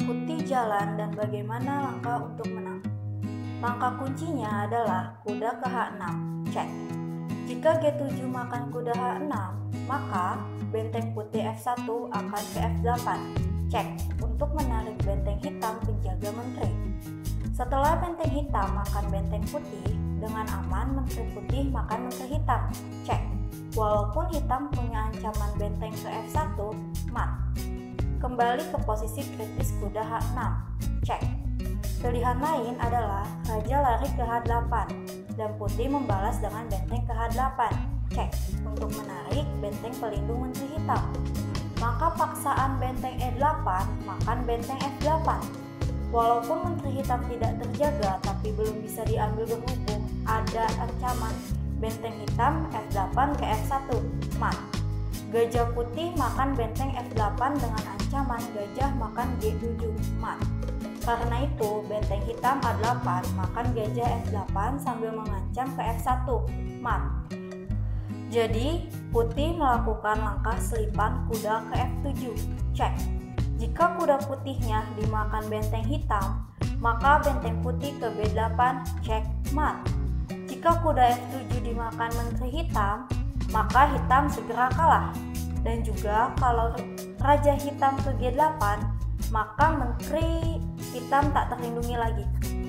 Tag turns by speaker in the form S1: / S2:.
S1: putih jalan dan bagaimana langkah untuk menang? Langkah kuncinya adalah kuda ke H6, cek. Jika G7 makan kuda H6, maka benteng putih F1 akan ke F8, cek, untuk menarik benteng hitam penjaga menteri. Setelah benteng hitam makan benteng putih, dengan aman menteri putih makan menteri hitam, cek. Walaupun hitam punya ancaman benteng ke F1, mat. Kembali ke posisi kritis kuda H6, cek. Pilihan lain adalah raja lari ke H8 dan putih membalas dengan benteng ke H8, cek, untuk menarik benteng pelindung menteri hitam. Maka paksaan benteng E8 makan benteng F8. Walaupun menteri hitam tidak terjaga tapi belum bisa diambil berhubung ada ancaman benteng hitam F8 ke F1, mat. Gajah putih makan benteng F8 dengan ancaman gajah makan G7, mat. Karena itu, benteng hitam A8 makan gajah F8 sambil mengancam ke F1, mat. Jadi, putih melakukan langkah selipan kuda ke F7, cek. Jika kuda putihnya dimakan benteng hitam, maka benteng putih ke B8, cek, mat. Jika kuda F7 dimakan menteri hitam, maka hitam segera kalah. Dan juga kalau raja hitam ke G8, maka menteri hitam tak terlindungi lagi.